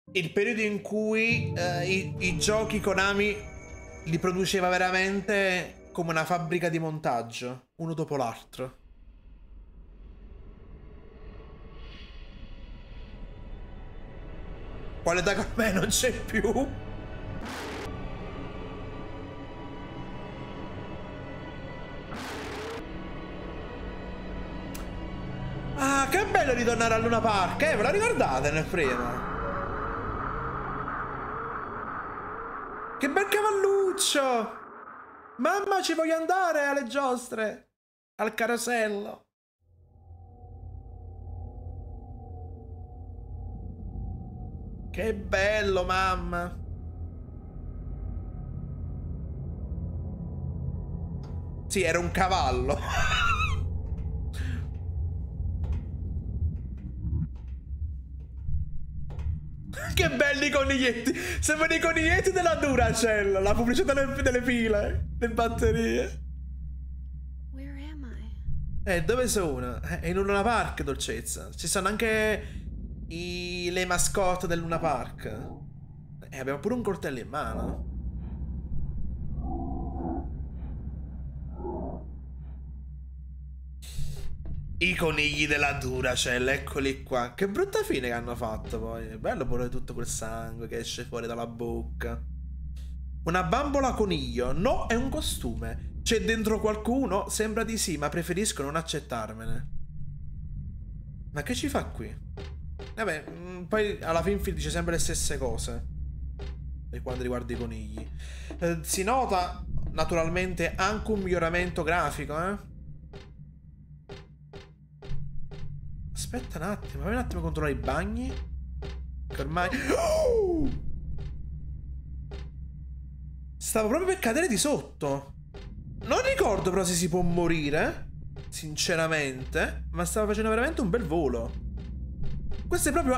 il periodo in cui i giochi Konami li produceva veramente come una fabbrica di montaggio, uno dopo l'altro. Quale da me non c'è più? Ah, che bello ritornare a Luna Park, ve la ricordate nel primo? Che bel cavalluccio! Mamma, ci voglio andare alle giostre! Al carosello! Che bello, mamma! Sì, era un cavallo. Che belli i coniglietti! Sembrano i coniglietti della Duracell, la pubblicità delle file, le batterie. Dove sono? In un Luna Park, dolcezza. Ci sono anche le mascotte del Luna Park. Abbiamo pure un coltello in mano. I conigli della Duracell, eccoli qua. Che brutta fine che hanno fatto poi. È bello pure tutto quel sangue che esce fuori dalla bocca. Una bambola coniglio. No, è un costume. C'è dentro qualcuno? Sembra di sì, ma preferisco non accettarmene. Ma che ci fa qui? Vabbè, poi alla fin dice sempre le stesse cose per quanto riguarda i conigli. Si nota naturalmente anche un miglioramento grafico, Aspetta un attimo, fammi un attimo controllare i bagni. Che ormai... Oh! Stavo proprio per cadere di sotto. Non ricordo però se si può morire, sinceramente, ma stava facendo veramente un bel volo. Questo è proprio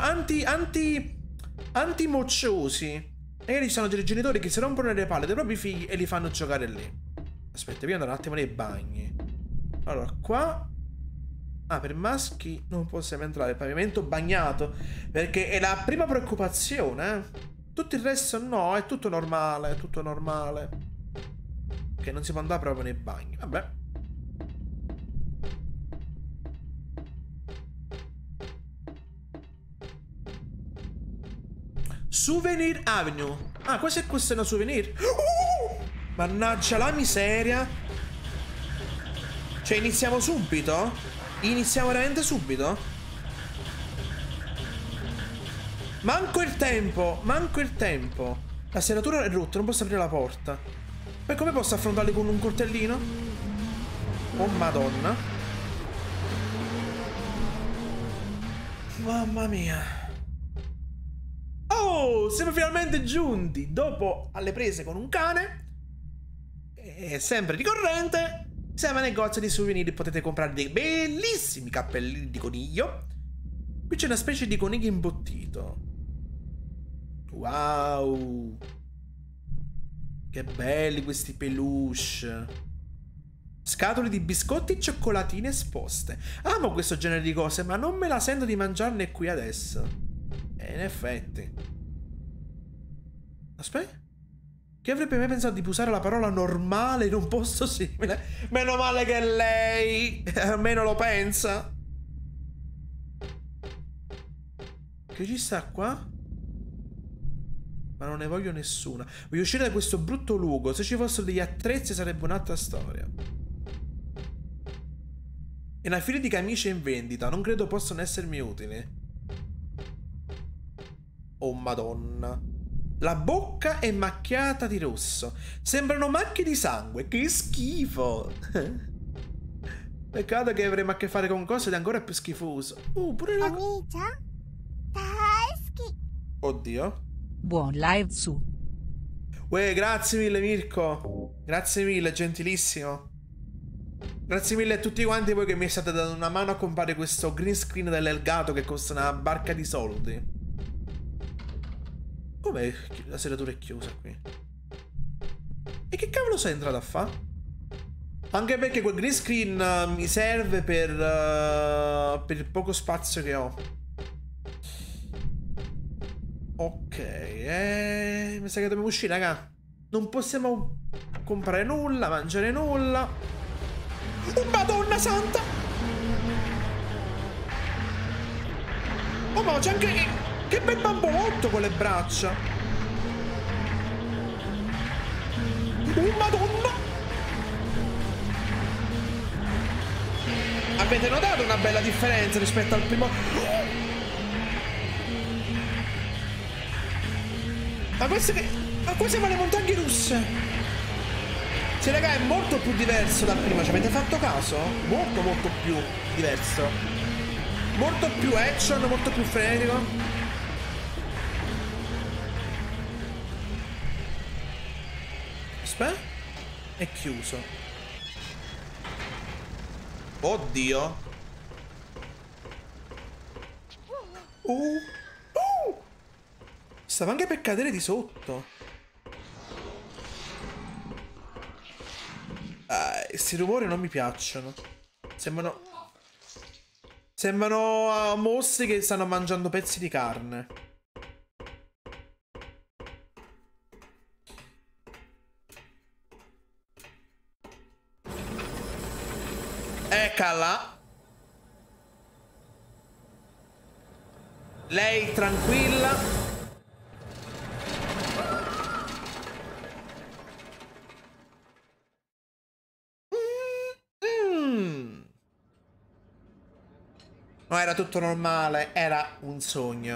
anti-mocciosi. E ci sono dei genitori che si rompono le palle dei propri figli e li fanno giocare lì. Aspetta, devi andare un attimo nei bagni. Allora, qua... Ah, per maschi non possiamo entrare. Pavimento bagnato. Perché è la prima preoccupazione, Tutto il resto no, è tutto normale, è tutto normale. Che non si può andare proprio nei bagni. Vabbè. Souvenir Avenue. Ah, questo è una souvenir. Mannaggia la miseria. Cioè, iniziamo subito? Iniziamo veramente subito? Manco il tempo. Manco il tempo. La serratura è rotta, non posso aprire la porta. Poi come posso affrontarli con un coltellino? Oh madonna. Mamma mia. Oh, siamo finalmente giunti. Dopo alle prese con un cane. E sempre ricorrente. Siamo al negozio di souvenir, potete comprare dei bellissimi cappellini di coniglio. Qui c'è una specie di coniglio imbottito. Wow. Che belli questi peluche. Scatole di biscotti e cioccolatine esposte. Amo questo genere di cose, ma non me la sento di mangiarne qui adesso. In effetti. Aspetta. Chi avrebbe mai pensato di usare la parola normale in un posto simile? Meno male che lei almeno lo pensa. Che ci sta qua? Ma non ne voglio nessuna. Voglio uscire da questo brutto luogo. Se ci fossero degli attrezzi sarebbe un'altra storia. E una fila di camicie in vendita. Non credo possano essermi utili. Oh madonna. La bocca è macchiata di rosso. Sembrano macchie di sangue. Che schifo. Peccato che avremo a che fare con cose di ancora più schifoso. Pure la... Oddio. Buon live su. Uè, grazie mille Mirko. Grazie mille, gentilissimo. Grazie mille a tutti quanti voi che mi state dando una mano a comprare questo green screen dell'Elgato che costa una barca di soldi. Com'è? La serratura è chiusa qui. E che cavolo sei entrato a fa? Anche perché quel green screen mi serve per il poco spazio che ho. Ok, mi sa che dobbiamo uscire, raga. Non possiamo comprare nulla, mangiare nulla. Oh, Madonna santa! Oh, ma c'è anche... Che bel bambolotto con le braccia! Oh, Madonna! Avete notato una bella differenza rispetto al primo... Ma questo che... Ma qua siamo alle montagne russe! Sì, raga, è molto più diverso dal prima, ci avete fatto caso? Molto più diverso. Molto più action, molto più frenetico. Aspetta. È chiuso. Oddio. Stava anche per cadere di sotto. Questi rumori non mi piacciono. Sembrano mostri che stanno mangiando pezzi di carne. Eccola. Lei tranquilla. No, era tutto normale, era un sogno.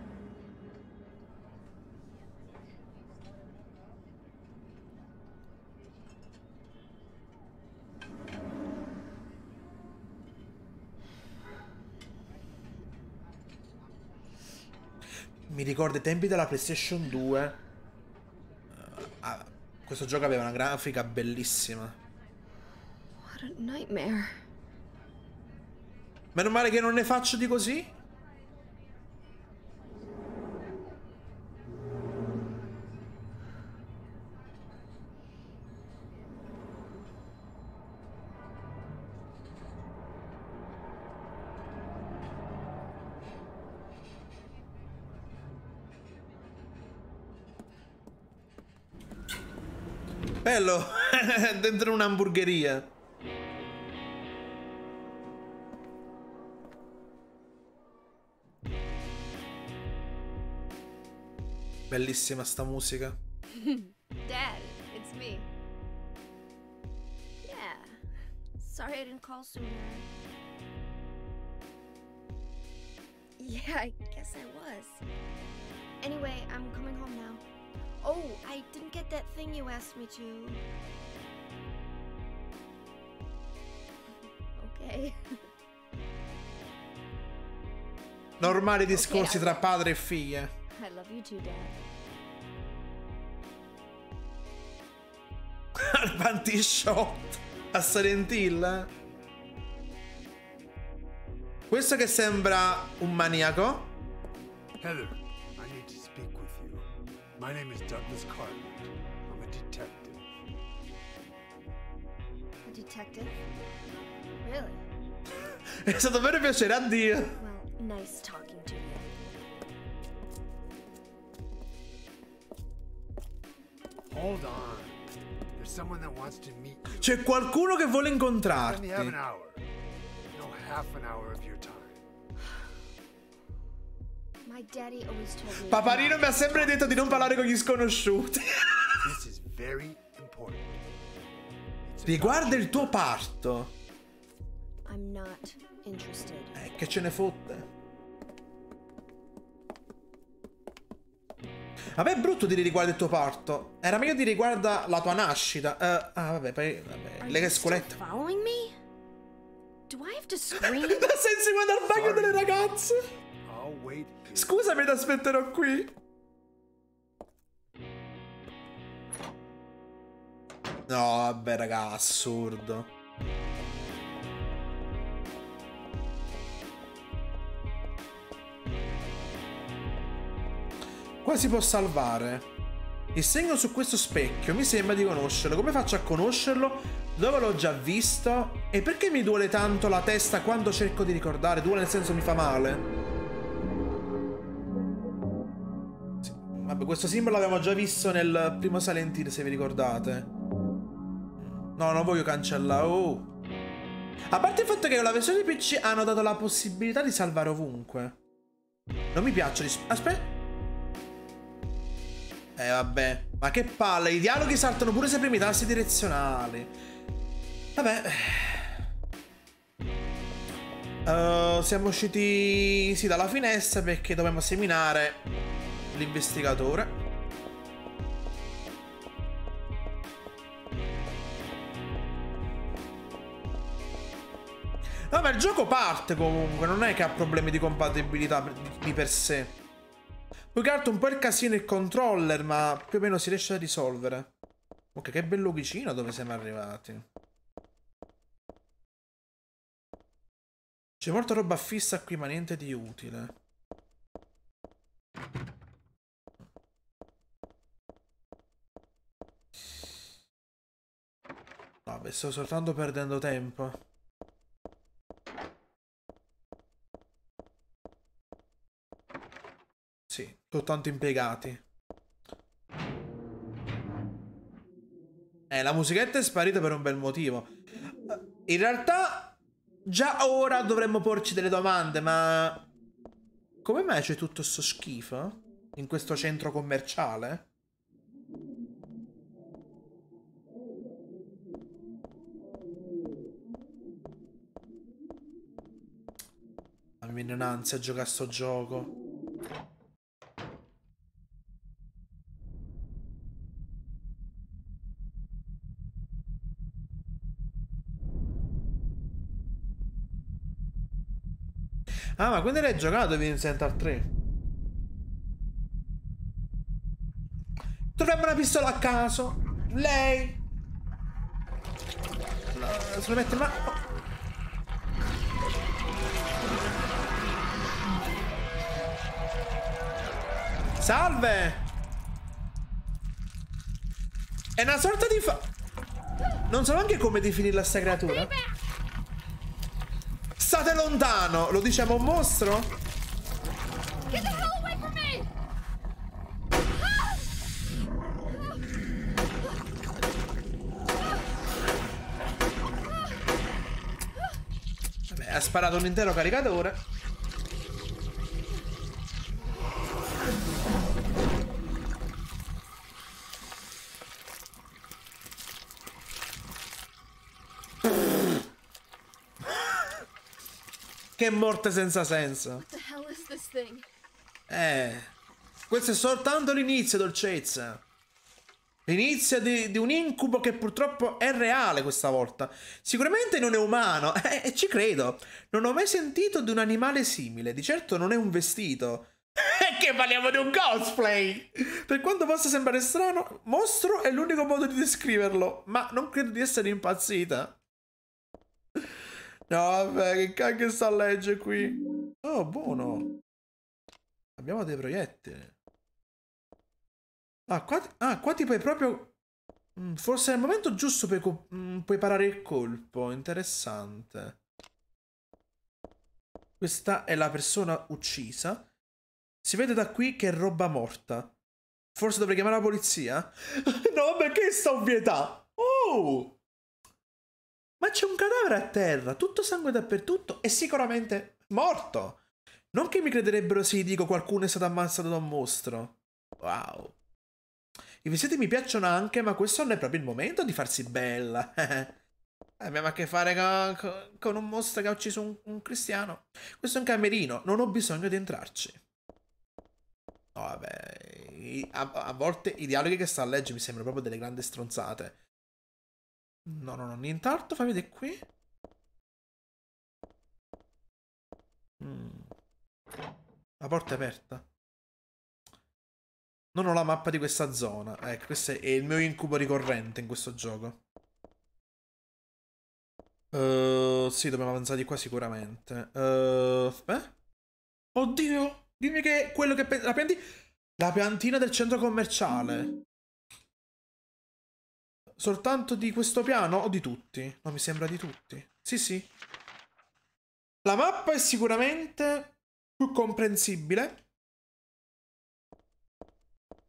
Mi ricordo i tempi della PlayStation 2. Questo gioco aveva una grafica bellissima. What a nightmare. Meno male che non ne faccio di così. Bello. Dentro un'hamburgeria. Bellissima sta musica. Dad, it's me. Yeah. Sorry I didn't call sooner. Yeah, I guess I was. Anyway, I'm coming home now. Oh, I didn't get that thing you asked me to. Okay. Normali discorsi tra padre e figlia. I love you too, Dad. Panty shot a Silent Hill. Questo che sembra un maniaco. Heather, I need to speak with you. My name is Douglas Cartland. I'm a detective. A detective? Really? È stato vero piacere, addio. Well, nice talking to you. Hold on. There's someone that wants to meet you. C'è qualcuno che vuole Let incontrarti. me have an hour. No, half an hour of your time. My daddy always told me. Paparino mi ha sempre detto di non parlare con gli sconosciuti. This is very important. Riguarda il tuo parto. I'm not interested. Che ce ne fotte? Vabbè, è brutto dire riguarda il tuo parto. Era meglio dire riguarda la tua nascita. Vabbè, poi le che scolette. Following me? Do I have to scream? Da senza guardare al bagno delle ragazze. I'll wait here. Scusami, ti aspetterò qui. No, vabbè, raga, assurdo. Qua si può salvare. Il segno su questo specchio mi sembra di conoscerlo. Come faccio a conoscerlo? Dove l'ho già visto? E perché mi duole tanto la testa quando cerco di ricordare? Duole nel senso mi fa male. Vabbè, questo simbolo l'abbiamo già visto nel primo Silent Hill, se vi ricordate. No, non voglio cancellare. Oh. A parte il fatto che con la versione PC hanno dato la possibilità di salvare ovunque. Non mi piacciono. Aspetta. Vabbè. Ma che palle. I dialoghi saltano pure se premi i tasti direzionali. Vabbè. Siamo usciti sì dalla finestra perché dobbiamo seminare l'investigatore. Vabbè, il gioco parte comunque, non è che ha problemi di compatibilità di per sé. Più che altro un po' il casino il controller, ma più o meno si riesce a risolvere. Ok, che bello vicino dove siamo arrivati. C'è molta roba fissa qui, ma niente di utile. Vabbè, sto soltanto perdendo tempo. Sì, soltanto impiegati. La musichetta è sparita per un bel motivo. In realtà... Già ora dovremmo porci delle domande, ma... Come mai c'è tutto sto schifo? In questo centro commerciale? Mi viene un'ansia a giocare a sto gioco. Ah, ma quindi l'hai giocato Vincent al 3? Troviamo una pistola a caso. Lei. No, se lo mette ma... Salve. È una sorta di Non so neanche come definirla sta creatura. State lontano. Lo diciamo un mostro? Get the hell away from me! Vabbè, ha sparato un intero caricatore. Che morte senza senso. What the hell is this thing? Questo è soltanto l'inizio, dolcezza. L'inizio di un incubo che purtroppo è reale questa volta. Sicuramente non è umano, e ci credo. Non ho mai sentito di un animale simile. Di certo non è un vestito. E che parliamo di un cosplay! Per quanto possa sembrare strano, mostro è l'unico modo di descriverlo. Ma non credo di essere impazzita. No, vabbè, che cacchio sta a leggere qui? Oh, buono. Abbiamo dei proiettili. Qua ti puoi proprio... forse è il momento giusto per puoi parare il colpo. Interessante. Questa è la persona uccisa. Si vede da qui che è roba morta. Forse dovrei chiamare la polizia? No, perché sta ovvietà? Oh! Ma c'è un cadavere a terra, tutto sangue dappertutto e sicuramente morto. Non che mi crederebbero se gli dico qualcuno è stato ammazzato da un mostro. Wow. I vestiti mi piacciono anche, ma questo non è proprio il momento di farsi bella. Abbiamo a che fare con un mostro che ha ucciso un cristiano. Questo è un camerino, non ho bisogno di entrarci. No, vabbè, a volte i dialoghi che sta a leggere mi sembrano proprio delle grandi stronzate. No, nient'altro, fammi vedere qui. La porta è aperta. Non ho la mappa di questa zona. Ecco, questo è il mio incubo ricorrente in questo gioco. Sì, dobbiamo avanzare di qua sicuramente. Oddio, dimmi che è quello che la piantina del centro commerciale. Soltanto di questo piano o di tutti? No, mi sembra di tutti. Sì. La mappa è sicuramente più comprensibile.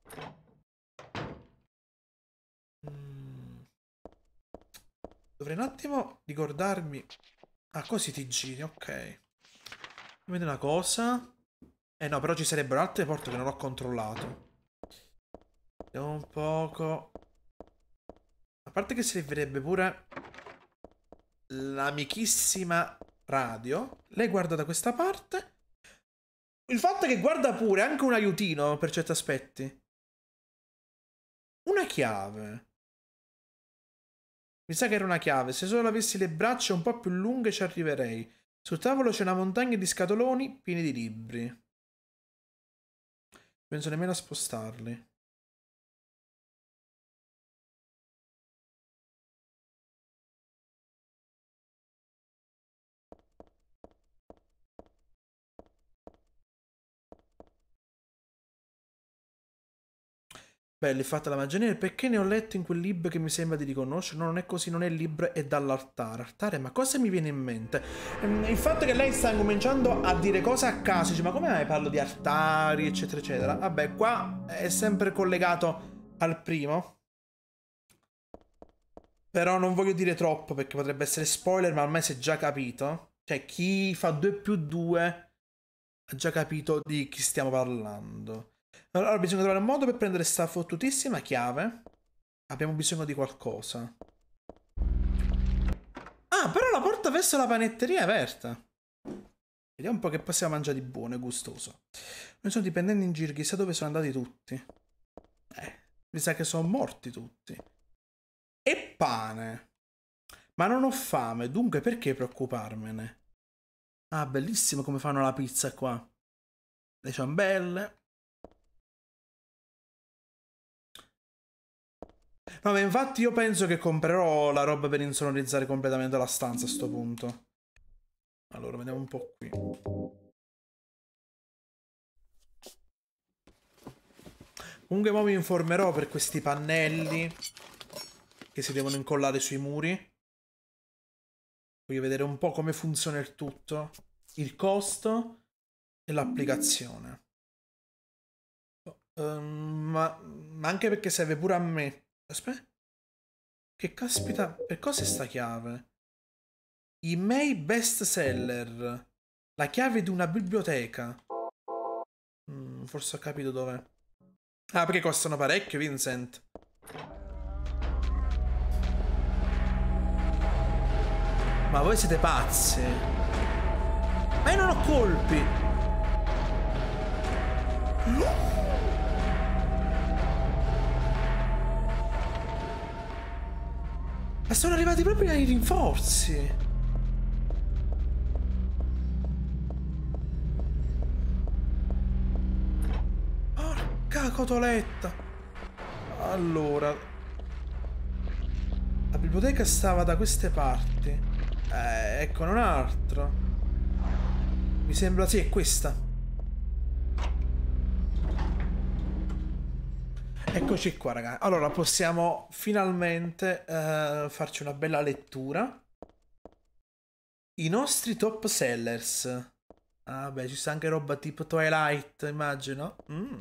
Dovrei un attimo ricordarmi. Ah, così ti giri, ok. Vedi una cosa. Eh no, però ci sarebbero altre porte che non ho controllato. Vediamo un poco. A parte che servirebbe pure l'amichissima radio. Lei guarda da questa parte. Il fatto è che guarda pure anche un aiutino per certi aspetti. Una chiave. Mi sa che era una chiave. Se solo avessi le braccia un po' più lunghe ci arriverei. Sul tavolo c'è una montagna di scatoloni pieni di libri. Penso nemmeno a spostarli. Bello, è fatta la magia nera perché ne ho letto in quel libro che mi sembra di riconoscere. No, non è così, non è il libro, è dall'altare. Altare, ma cosa mi viene in mente? Il fatto che lei sta cominciando a dire cose a caso, dice, ma come mai parlo di altari, eccetera, eccetera. Vabbè, qua è sempre collegato al primo. Però non voglio dire troppo perché potrebbe essere spoiler, ma ormai si è già capito. Cioè, chi fa 2 più 2 ha già capito di chi stiamo parlando. Allora bisogna trovare un modo per prendere sta fottutissima chiave. Abbiamo bisogno di qualcosa. Ah, però la porta verso la panetteria è aperta. Vediamo un po' che possiamo mangiare di buono e gustoso. Noi sono dipendenti in giro, chissà dove sono andati tutti. Mi sa che sono morti tutti. E pane. Ma non ho fame, dunque perché preoccuparmene? Ah, bellissimo come fanno la pizza qua. Le ciambelle. No, ma infatti io penso che comprerò la roba per insonorizzare completamente la stanza a sto punto. Allora, vediamo un po' qui. Comunque mo mi informerò per questi pannelli che si devono incollare sui muri. Voglio vedere un po' come funziona il tutto, il costo e l'applicazione. Ma anche perché serve pure a me. Aspetta. Che caspita, per cosa è sta chiave? Email bestseller. La chiave di una biblioteca. Forse ho capito dov'è. Ah, perché costano parecchio, Vincent. Ma voi siete pazzi. Ma io non ho colpi. Ma sono arrivati proprio ai rinforzi. Porca cotoletta. Allora, la biblioteca stava da queste parti. Ecco, un altro. Mi sembra sì, è questa. Eccoci qua, ragazzi. Allora, possiamo finalmente farci una bella lettura. I nostri top sellers. Ah, beh, ci sta anche roba tipo Twilight, immagino.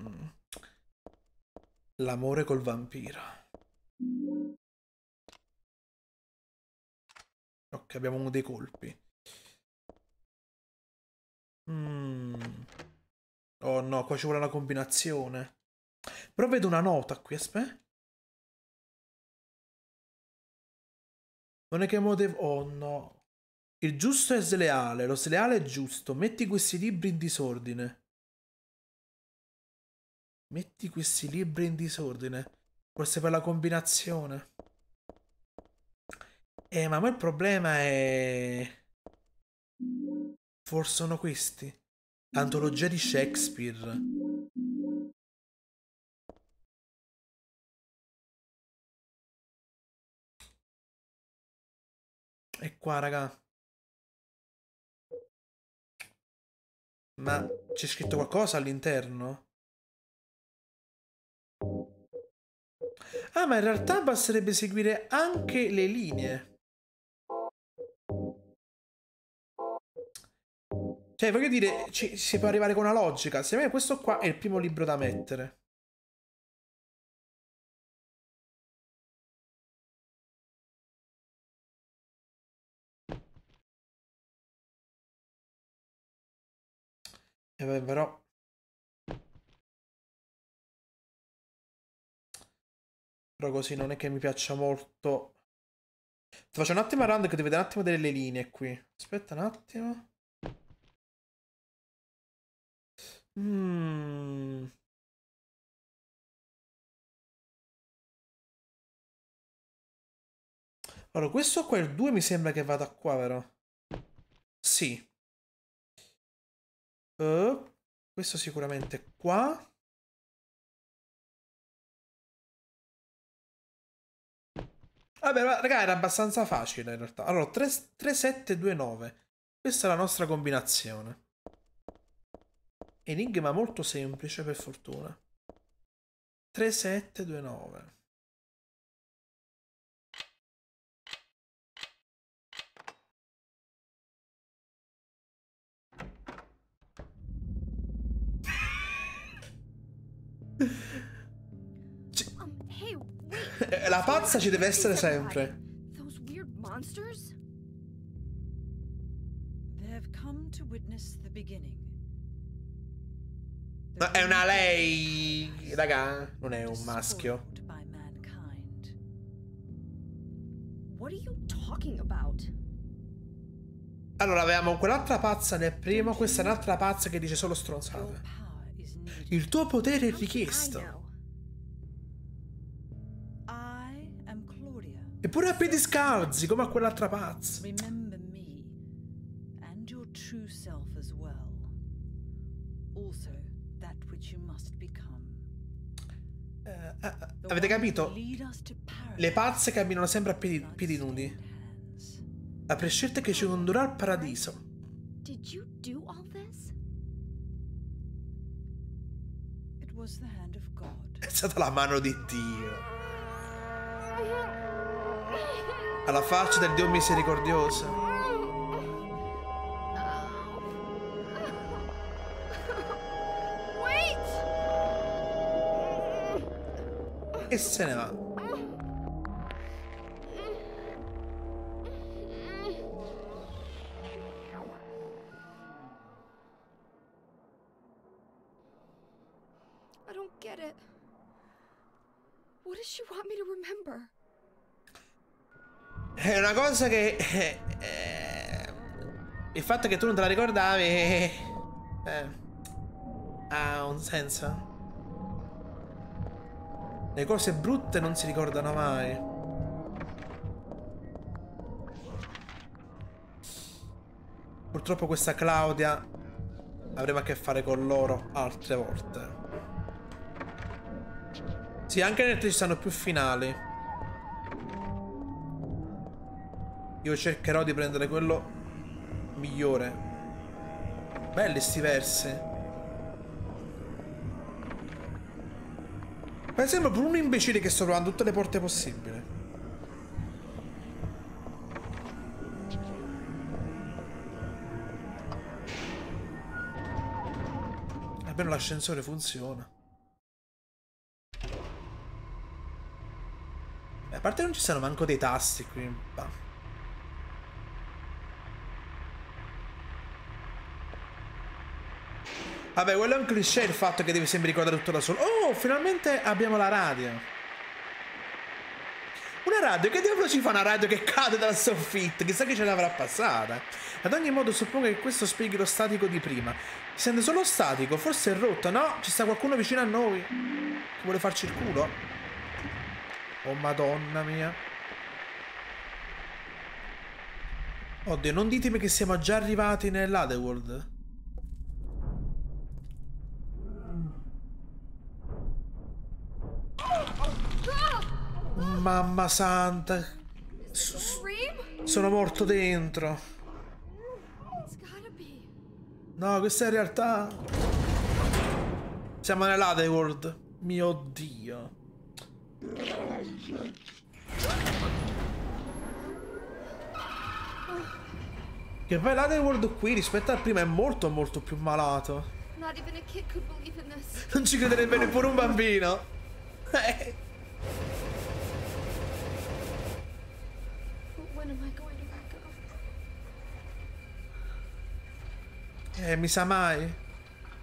L'amore col vampiro. Ok, abbiamo uno dei colpi. Oh no, qua ci vuole una combinazione. Però vedo una nota qui, aspetta. Non è che mo devo... Oh no. Il giusto è sleale, lo sleale è giusto. Metti questi libri in disordine. Metti questi libri in disordine. Forse per la combinazione. Ma il problema è... Forse sono questi. L'antologia di Shakespeare. E qua, raga. Ma c'è scritto qualcosa all'interno? Ah, ma in realtà basterebbe seguire anche le linee. Cioè, voglio dire, si può arrivare con una logica. Secondo me questo qua è il primo libro da mettere. E beh, però... Però così non è che mi piaccia molto. Ti faccio un attimo a random che devo vedere un attimo delle linee qui. Aspetta un attimo. Allora, questo qua, il 2 mi sembra che vada qua, vero? Sì. Questo sicuramente qua. Vabbè, ma, raga, era abbastanza facile in realtà. Allora, 3, 3 7, 2, 9. Questa è la nostra combinazione. Enigma molto semplice, per fortuna. 3, 7, 2, 9. Hey, wait. La pazza ci deve essere sempre. Those weird monsters? They've come to witness the beginning. Ma è una lei, raga, non è un maschio. By mankind. What are you talking about? Allora, avevamo quell'altra pazza nel primo, questa è un'altra pazza che dice solo stronzate. Your power is needed. Il tuo potere è How should I richiesto. know? I am Claudia. Eppure a piedi scalzi, come a quell'altra pazza. Remember me and your true self as well. Also, that which you must become. The Avete one capito? who lead us to paradise Le pazze camminano sempre a piedi nudi. hands. La prescelta che ci condurrà al paradiso. Did you do all this? It was the hand of God. È stata la mano di Dio. Alla faccia del Dio misericordioso. Wait! E se ne va. I don't get it. What does she want me to remember? È una cosa che... il fatto che tu non te la ricordavi... ha un senso. Le cose brutte non si ricordano mai. Purtroppo questa Claudia avremo a che fare con loro altre volte. Sì, anche nel 3 ci stanno più finali. Io cercherò di prendere quello migliore. Belli sti versi. Ma sembra pure un imbecille che sto provando tutte le porte possibili. Almeno l'ascensore funziona. A parte non ci sono manco dei tasti qui. Bah. Vabbè, quello è un cliché, il fatto che devi sempre ricordare tutto da solo. Oh, finalmente abbiamo la radio. Una radio? Che diavolo ci fa una radio che cade dal soffitto? Chissà chi ce l'avrà passata. Ad ogni modo suppongo che questo spieghi lo statico di prima. Si sente solo statico, forse è rotto. No, ci sta qualcuno vicino a noi che vuole farci il culo. Oh madonna mia. Oddio, non ditemi che siamo già arrivati nell'Otherworld. Mamma santa. Scream? Sono morto dentro. It's gotta be. No, questa è in realtà. Siamo nell'Otherworld. Mio Dio. Che poi l'Otherworld qui rispetto al primo è molto molto più malato. Not even a kid could believe in this. Non ci crederebbe neppure un bambino. But when am I going to back up? Mi sa mai.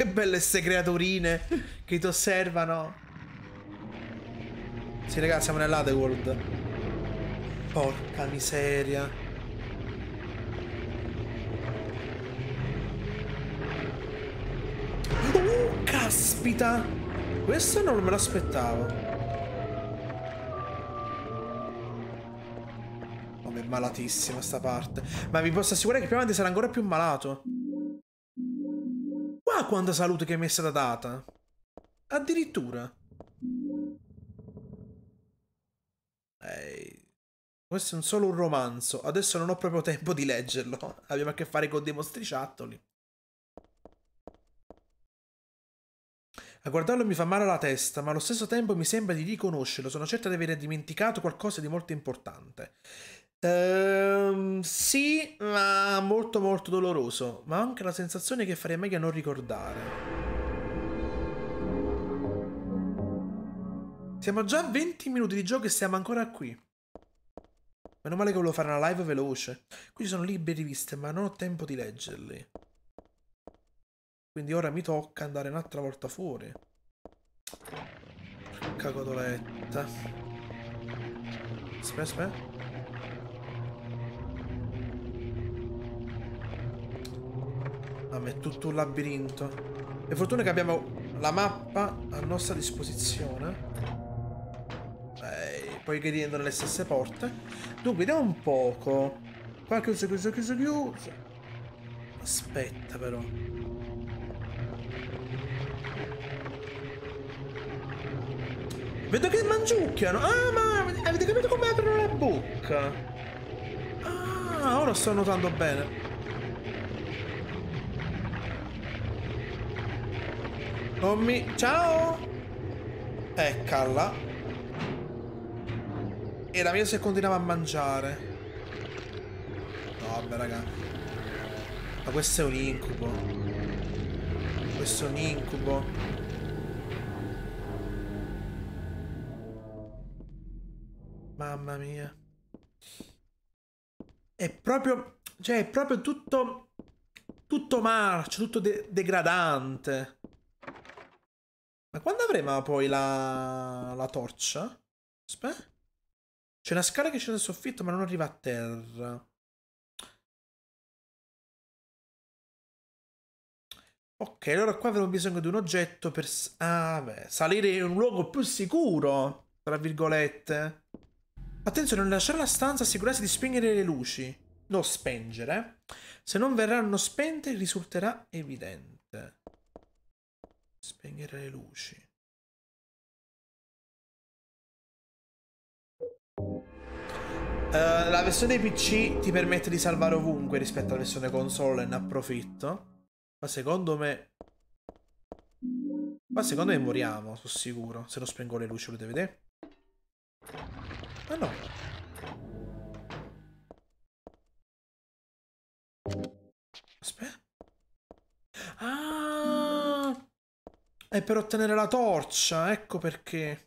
Che belle ste creaturine che ti osservano. Sì, ragazzi, siamo nell'Otherworld. Porca miseria. Caspita. Questo non me lo aspettavo. Oh, è malatissima sta parte. Ma vi posso assicurare che più avanti sarà ancora più malato. Qua quanta salute che mi è stata data. Addirittura. Questo è solo un romanzo. Adesso non ho proprio tempo di leggerlo. Abbiamo a che fare con dei mostriciattoli. A guardarlo mi fa male la testa, ma allo stesso tempo mi sembra di riconoscerlo. Sono certa di aver dimenticato qualcosa di molto importante. Sì, ma molto molto doloroso. Ma ho anche la sensazione che farei meglio a non ricordare. Siamo già a 20 minuti di gioco e siamo ancora qui. Meno male che volevo fare una live veloce. Qui ci sono libri e riviste, ma non ho tempo di leggerli. Quindi ora mi tocca andare un'altra volta fuori. Porca cotoletta. Aspetta. Ah, ma è tutto un labirinto. E fortuna che abbiamo la mappa a nostra disposizione. Poi chiedendo nelle stesse porte. Dunque, vediamo un poco. Qua chiuso. Aspetta però. Vedo che mangiucchiano. Ah, ma avete capito come aprono la bocca? Ah, ora sto notando bene. Ciao. Eccola. Era meglio se continuava a mangiare. No, vabbè, raga. Ma questo è un incubo. Questo è un incubo. Mamma mia. È proprio... Cioè, è proprio tutto... Tutto marcio, tutto degradante. Ma quando avremo poi la torcia? Aspetta. C'è una scala che c'è nel soffitto, ma non arriva a terra. Ok, allora qua avremo bisogno di un oggetto per... Ah, beh, salire in un luogo più sicuro, tra virgolette. Attenzione, non lasciare la stanza, assicurarsi di spegnere le luci. Non spengere. Se non verranno spente, risulterà evidente. Spegnere le luci. La versione PC ti permette di salvare ovunque rispetto alla versione console, ne approfitto. Ma secondo me... Ma secondo me moriamo, sono sicuro. Se non spengo le luci, volete vedere? Ah no. Aspetta. Ah! È per ottenere la torcia, ecco perché.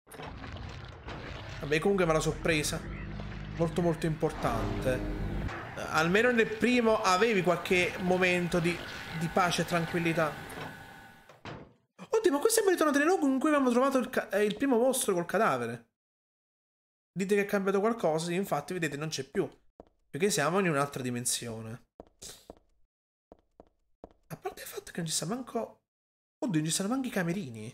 Vabbè, comunque me la sono presa. Molto molto importante. Almeno nel primo avevi qualche momento di pace e tranquillità. Oddio, ma questo è ritornato nel luogo in cui abbiamo trovato il primo mostro col cadavere. Dite che è cambiato qualcosa? Sì, infatti, vedete, non c'è più. Perché siamo in un'altra dimensione. A parte il fatto che non ci sta manco... Oddio, non ci stanno manco i camerini.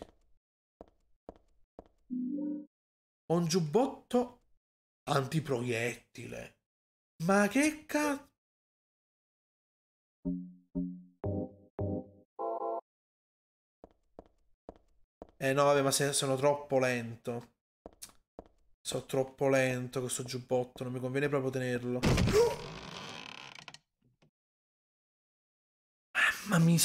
Ho un giubbotto antiproiettile. Ma che cazzo? No, vabbè, ma sono troppo lento. Sono troppo lento questo giubbotto, non mi conviene proprio tenerlo. Mamma mia,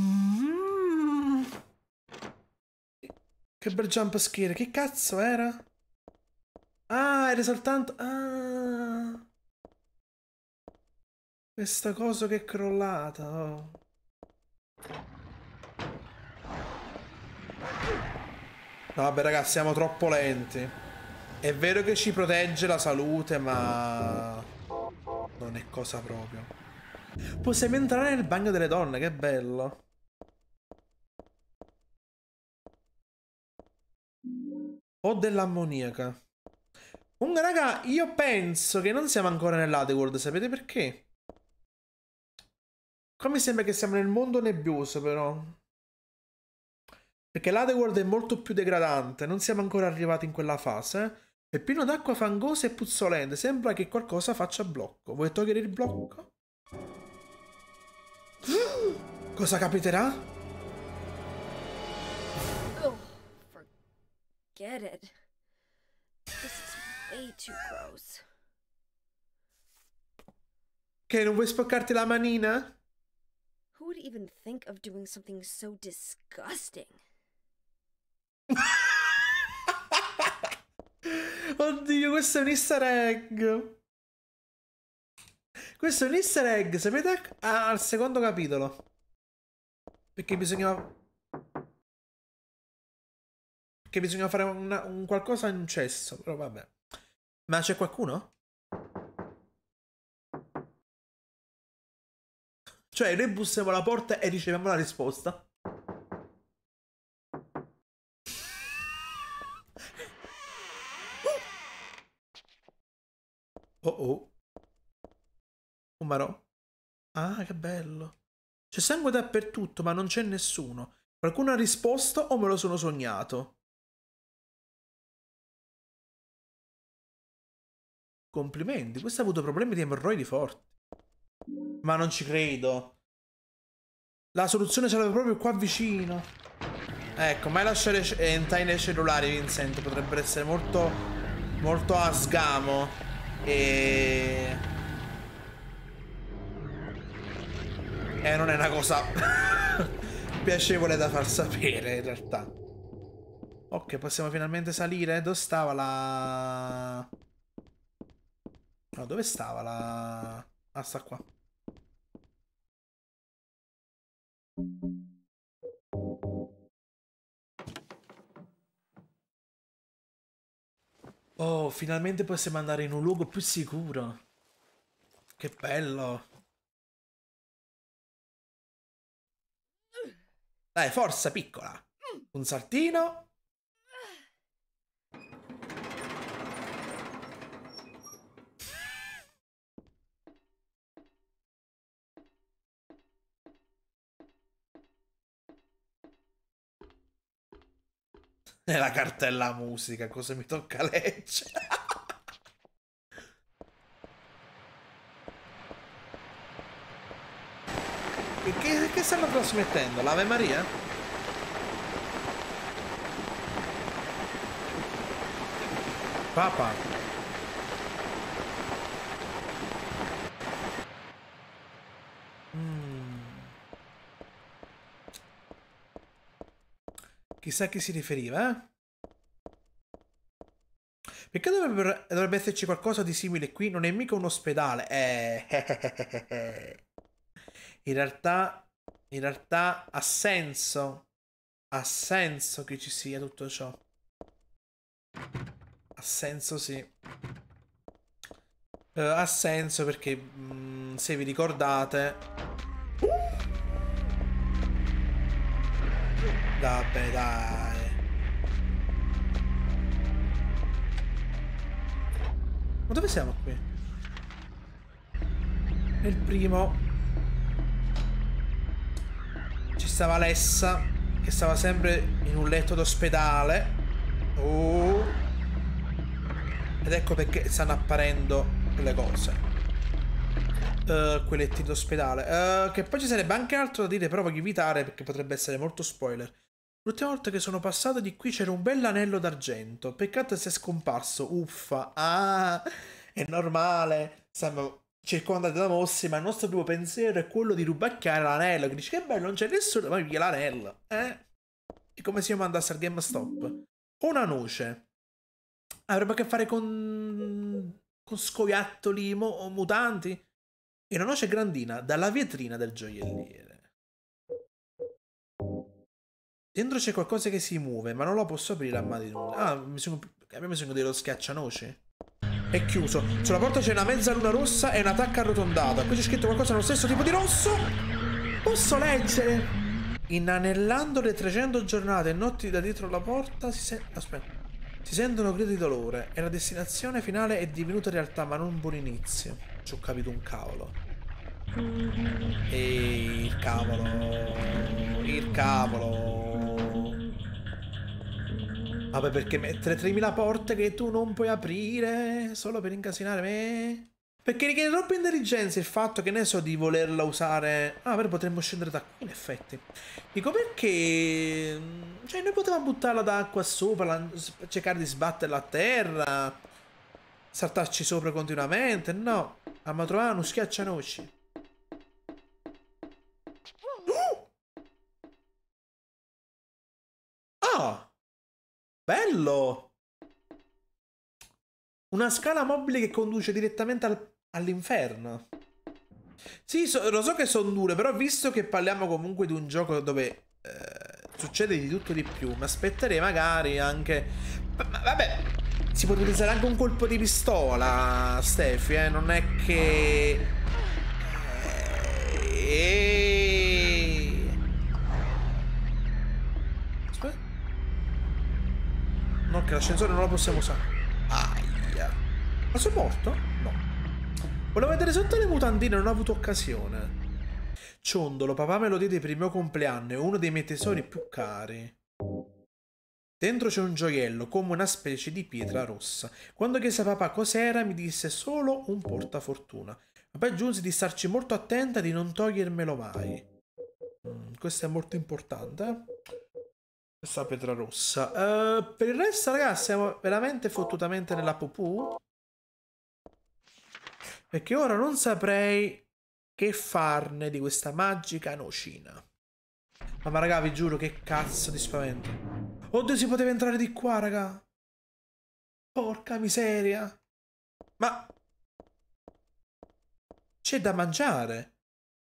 che bel jump scare, che cazzo era? Ah, era soltanto... Ah... Questa cosa che è crollata, oh. No, vabbè, ragazzi, siamo troppo lenti. È vero che ci protegge la salute, ma... non è cosa proprio. Possiamo entrare nel bagno delle donne, che bello. O dell'ammoniaca. Comunque, raga, io penso che non siamo ancora nell'Adeworld, sapete perché? Qua mi sembra che siamo nel mondo nebbioso, però. Perché l'Adeworld è molto più degradante, non siamo ancora arrivati in quella fase. È pieno d'acqua fangosa e puzzolente, sembra che qualcosa faccia blocco. Vuoi togliere il blocco? Cosa capiterà? Oh, forget it. This is way too gross. Che non vuoi spoccarti la manina? Who would even think of doing something so disgusting? Oddio, questo è un easter egg. Questo è un easter egg, sapete? Al secondo capitolo. Perché bisogna fare un qualcosa in un cesso. Però vabbè. Ma c'è qualcuno? Cioè, noi bussiamo alla porta e riceviamo la risposta. Oh oh. Un marò. Ah, che bello. C'è sangue dappertutto, ma non c'è nessuno. Qualcuno ha risposto o me lo sono sognato? Complimenti, questo ha avuto problemi di emorroidi forti. Ma non ci credo. La soluzione ce l'aveva proprio qua vicino. Ecco, mai lasciare entrare nei cellulari, Vincent. Potrebbero essere molto a sgamo. E non è una cosa piacevole da far sapere, in realtà. Ok, possiamo finalmente salire. Dove stava la... No, dove stava la... Ah, sta qua. Oh, finalmente possiamo andare in un luogo più sicuro. Che bello. Dai, forza, piccola. Un saltino. E la cartella musica, cosa mi tocca leggere? Che stanno trasmettendo? L'Ave Maria? Papa. Chissà a chi si riferiva, eh? Perché dovrebbe esserci qualcosa di simile qui? Non è mica un ospedale. In realtà ha senso. Ha senso che ci sia tutto ciò. Ha senso, sì. Ha senso perché se vi ricordate... Vabbè, dai. Ma dove siamo qui? Nel primo ci stava Alessa, che stava sempre in un letto d'ospedale. Oh. Ed ecco perché stanno apparendo le cose. Quei letti d'ospedale. Che poi ci sarebbe anche altro da dire, però voglio evitare perché potrebbe essere molto spoiler. L'ultima volta che sono passato di qui c'era un bell'anello d'argento. Peccato se è scomparso. Uffa. Ah, è normale. Siamo circondati da mostri, ma il nostro primo pensiero è quello di rubacchiare l'anello. Che dici che bello, non c'è nessuno, ma via l'anello. È come se io mandassi al GameStop. Una noce. Avrebbe a che fare con scoiattoli o mutanti. E una noce grandina dalla vetrina del gioielliere. Dentro c'è qualcosa che si muove, ma non lo posso aprire a mano di nulla. Ah, abbiamo bisogno dello schiaccianoci. È chiuso. Sulla porta c'è una mezza luna rossa e una tacca arrotondata. Qui c'è scritto qualcosa nello stesso tipo di rosso. Posso leggere? Inanellando le 300 giornate e notti da dietro la porta si sente... Aspetta. Si sentono grida di dolore e la destinazione finale è divenuta realtà, ma non un buon inizio. Ci ho capito un cavolo. E il cavolo. Il cavolo. Vabbè, perché mettere 3000 porte che tu non puoi aprire solo per incasinare me? Perché richiede troppa intelligenza il fatto che ne so di volerla usare. Ah, però potremmo scendere da qui in effetti. Dico perché. Cioè, noi potevamo buttarla da qua sopra, cercare di sbatterla a terra, saltarci sopra continuamente. No, abbiamo trovato uno schiaccianoci. Ah, bello! Una scala mobile che conduce direttamente all'inferno. Sì, lo so che sono dure, però visto che parliamo comunque di un gioco dove succede di tutto e di più, mi aspetterei magari anche... vabbè, si può utilizzare anche un colpo di pistola, Steffi, non è che... Aspetta. No, che l'ascensore non lo possiamo usare. Aia. Ma sono morto? No. Volevo vedere sotto le mutandine, non ho avuto occasione. Ciondolo, papà me lo diede per il mio compleanno, è uno dei miei tesori più cari. Dentro c'è un gioiello, come una specie di pietra rossa. Quando chiese a papà cos'era, mi disse solo un portafortuna. Papà aggiunse di starci molto attenta e di non togliermelo mai. Questo è molto importante, questa pietra rossa. Per il resto, ragazzi, siamo veramente fottutamente nella pupù. Perché ora non saprei che farne di questa magica nocina. Ma raga, vi giuro, che cazzo di spavento. Oddio, si poteva entrare di qua, raga. Porca miseria. Ma... c'è da mangiare.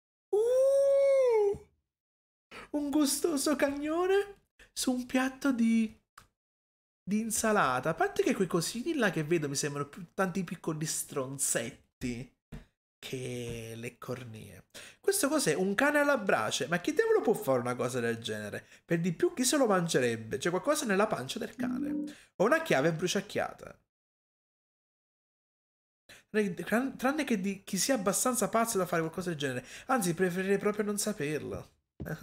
Un gustoso cagnone su un piatto di insalata. A parte che quei cosini là che vedo mi sembrano più tanti piccoli stronzetti che le cornie. Questo cos'è? Un cane alla brace? Ma chi diavolo può fare una cosa del genere? Per di più chi se lo mangerebbe? C'è qualcosa nella pancia del cane. Ho una chiave bruciacchiata. Tranne che di chi sia abbastanza pazzo da fare qualcosa del genere. Anzi, preferirei proprio non saperlo.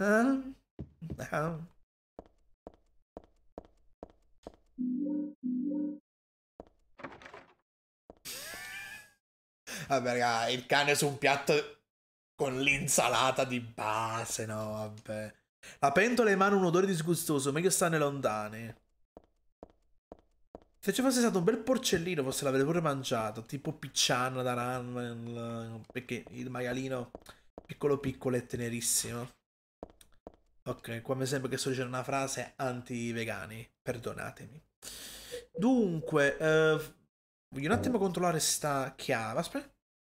Vabbè, raga, il cane su un piatto con l'insalata di base, no, vabbè. La pentola emana un odore disgustoso, meglio starne lontani. Se ci fosse stato un bel porcellino, forse l'avrei pure mangiato, tipo picciano da ramen, perché il maialino piccolo piccolo è tenerissimo. Ok, qua mi sembra che sto dicendo una frase anti-vegani, perdonatemi. Dunque, voglio un attimo controllare sta chiave, aspetta.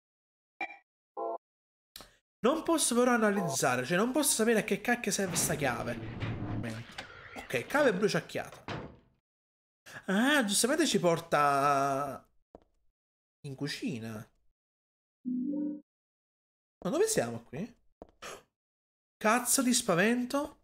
Non posso però analizzare, cioè non posso sapere a che cacchio serve sta chiave. Ok, chiave bruciacchiata. Ah, giustamente ci porta in cucina. Ma dove siamo qui? Cazzo di spavento.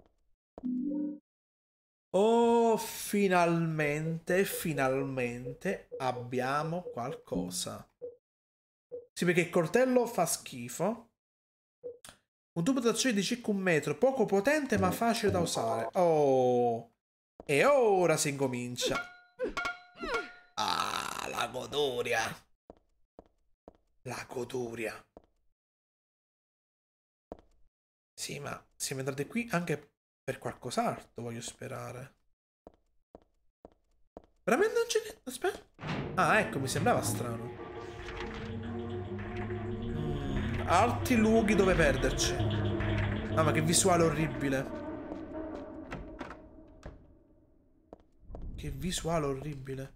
Oh, finalmente, finalmente abbiamo qualcosa. Sì, perché il coltello fa schifo. Un tubo d'azione di circa 1 metro, poco potente ma facile da usare. Oh, e ora si incomincia. Ah, la goduria. La goduria. Sì, ma siamo entrati qui anche per qualcos'altro, voglio sperare. Veramente non c'è niente? Aspetta. Ah, ecco, mi sembrava strano. Altri luoghi dove perderci. Ah, ma che visuale orribile. Che visuale orribile.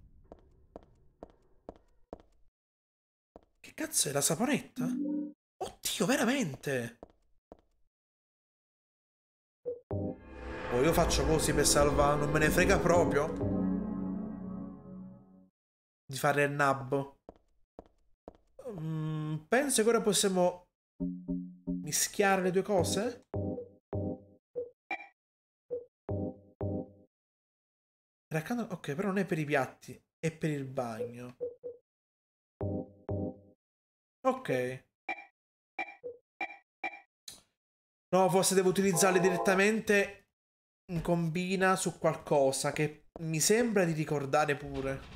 Che cazzo è la saponetta? Oddio, veramente? Oh, io faccio così per salvare, non me ne frega proprio di fare il nabbo. Penso che ora possiamo mischiare le due cose. Ok, però non è per i piatti, è per il bagno. Ok. No, forse devo utilizzarli direttamente in combina su qualcosa che mi sembra di ricordare pure.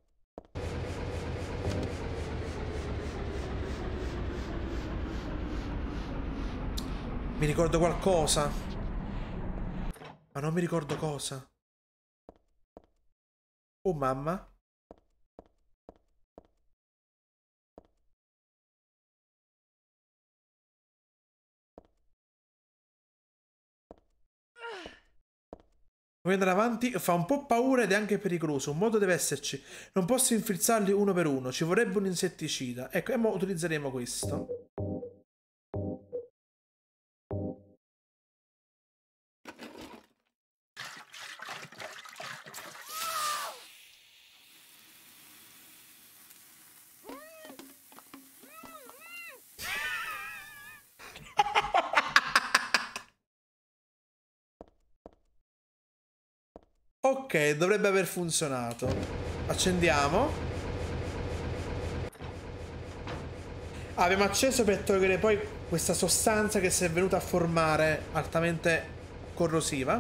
Mi ricordo qualcosa. Ma non mi ricordo cosa. Oh mamma. Vuoi andare avanti? Fa un po' paura ed è anche pericoloso. Un modo deve esserci. Non posso infilzarli uno per uno. Ci vorrebbe un insetticida. Ecco, e mo utilizzeremo questo. Ok, dovrebbe aver funzionato. Accendiamo. Abbiamo acceso per togliere poi questa sostanza che si è venuta a formare, altamente corrosiva.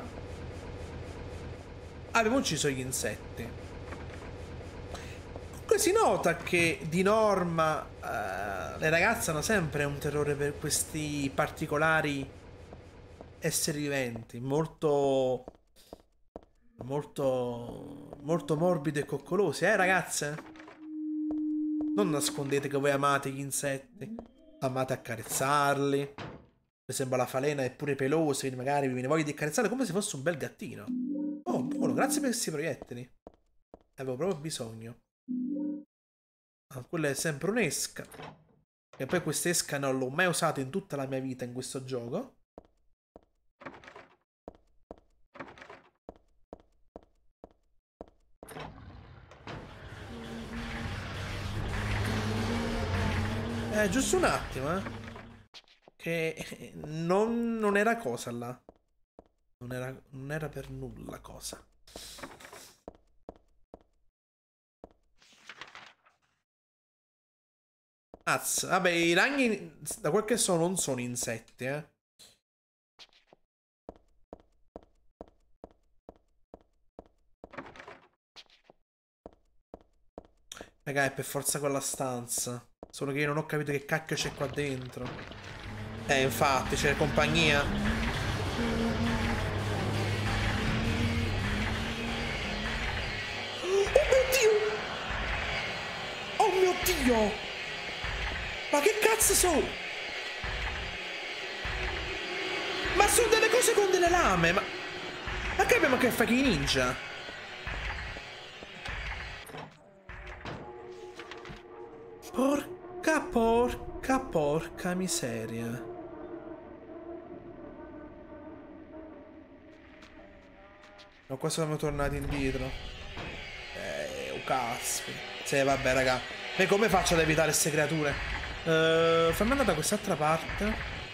Abbiamo ucciso gli insetti. Comunque si nota che di norma le ragazze hanno sempre un terrore per questi particolari esseri viventi, molto morbidi e coccolosi, ragazze? Non nascondete che voi amate gli insetti, amate accarezzarli. Per esempio la falena è pure pelosa, quindi magari vi viene voglia di accarezzarla come se fosse un bel gattino. Oh, buono, grazie per questi proiettili. Avevo proprio bisogno. Ah, quella è sempre un'esca. E poi quest'esca non l'ho mai usata in tutta la mia vita in questo gioco. Giusto un attimo, che non era cosa là. Non era per nulla cosa. Vabbè, i ragni, da quel che so, non sono insetti, Raga, è per forza quella stanza. Solo che io non ho capito che cacchio c'è qua dentro. Infatti, c'è compagnia. Oh mio Dio! Ma che cazzo sono? Ma sono delle cose con delle lame, ma che abbiamo a che fare con i ninja? Porca miseria. No, qua siamo tornati indietro. Oh caspita. Sì, vabbè, raga. E come faccio ad evitare queste creature? Fammi andare da quest'altra parte.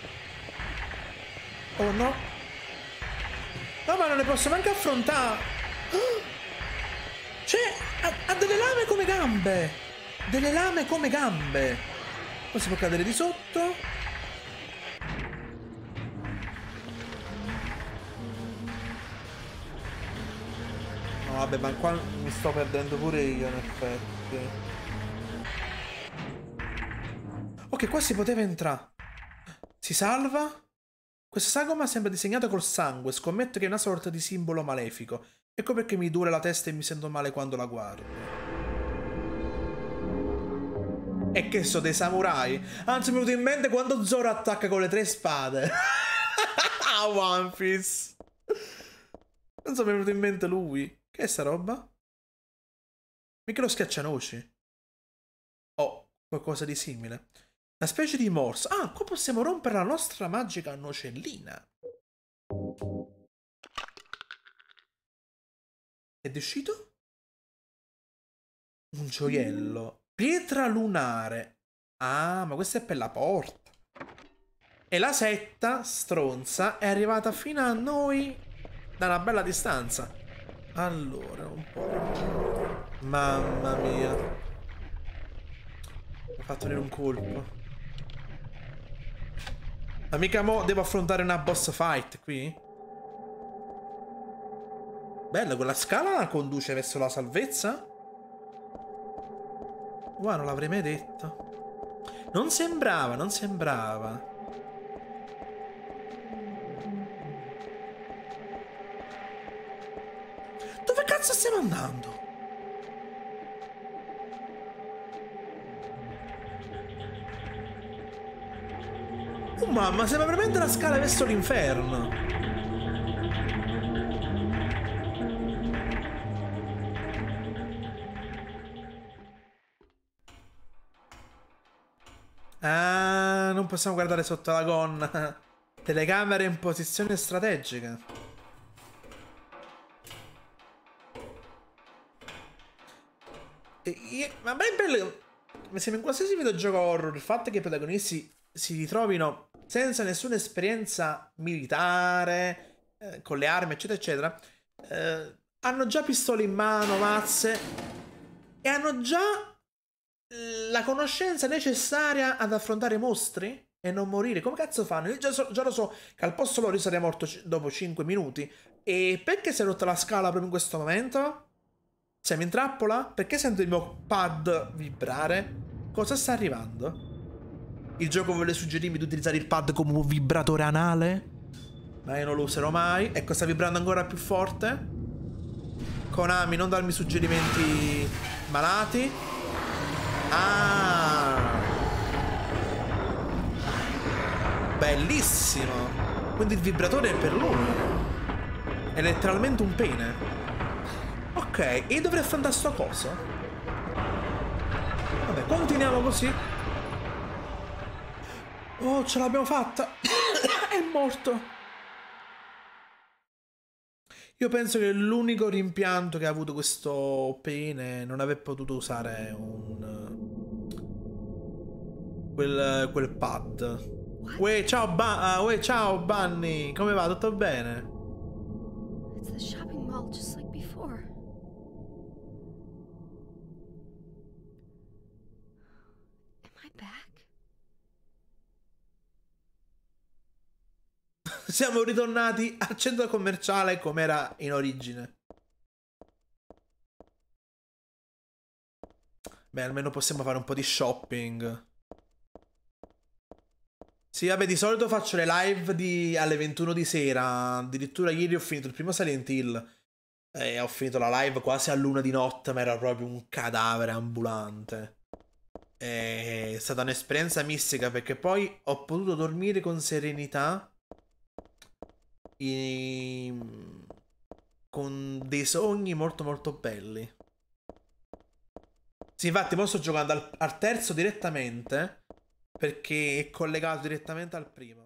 Oh no. No, ma non le posso neanche affrontare. Cioè, ha delle lame come gambe. Delle lame come gambe. Poi si può cadere di sotto. No, vabbè, ma qua mi sto perdendo pure io, in effetti. Ok, qua si poteva entrare. Si salva. Questa sagoma sembra disegnata col sangue. Scommetto che è una sorta di simbolo malefico. Ecco perché mi duole la testa e mi sento male quando la guardo. E che so, dei samurai? Anzi, mi è venuto in mente quando Zoro attacca con le 3 spade. A One Piece. Non so, mi è venuto in mente lui. Che è sta roba? Mica lo schiaccianoci. Oh, qualcosa di simile. Una specie di morso. Ah, qua possiamo rompere la nostra magica nocellina. Ed è uscito? Un gioiello. Pietra lunare. Ah, ma questa è per la porta. E la setta, stronza, è arrivata fino a noi da una bella distanza. Allora, un po'. Mamma mia. Mi ha fatto venire un colpo. Ma mica mo devo affrontare una boss fight qui? Bella, quella scala conduce verso la salvezza? Wow, non l'avrei mai detto. Non sembrava, non sembrava. Dove cazzo stiamo andando? Oh mamma, sembra veramente la scala verso l'inferno. Ah, non possiamo guardare sotto la gonna. Telecamere in posizione strategica. Ma è bello. Mi sembra in qualsiasi videogioco horror il fatto che i protagonisti si ritrovino senza nessuna esperienza militare, con le armi, eccetera, eccetera. Hanno già pistole in mano, mazze, e hanno già la conoscenza necessaria ad affrontare i mostri e non morire. Come cazzo fanno? Io già lo so che al posto loro io sarei morto dopo 5 minuti. E perché si è rotta la scala proprio in questo momento? Siamo in trappola? Perché sento il mio pad vibrare? Cosa sta arrivando? Il gioco vuole suggerirmi di utilizzare il pad come un vibratore anale? Ma io non lo userò mai. Ecco, sta vibrando ancora più forte. Konami, non darmi suggerimenti malati. Ah, bellissimo. Quindi il vibratore è per lui. È letteralmente un pene. Ok, e io dovrei affrontare sto coso? Vabbè, continuiamo così. Oh, ce l'abbiamo fatta. È morto. Io penso che l'unico rimpianto che ha avuto questo pene è non aver potuto usare quel pad. Uè, ciao Bunny, come va? Tutto bene? It's the shopping mall just like before. Am I back? Siamo ritornati al centro commerciale come era in origine. Beh, almeno possiamo fare un po' di shopping. Sì, vabbè, di solito faccio le live alle 21 di sera. Addirittura ieri ho finito il primo Silent Hill. E ho finito la live quasi all'1 di notte, ma era proprio un cadavere ambulante. È stata un'esperienza mistica perché poi ho potuto dormire con serenità. Con dei sogni molto molto belli. Sì, infatti, ora sto giocando al terzo direttamente perché è collegato direttamente al primo.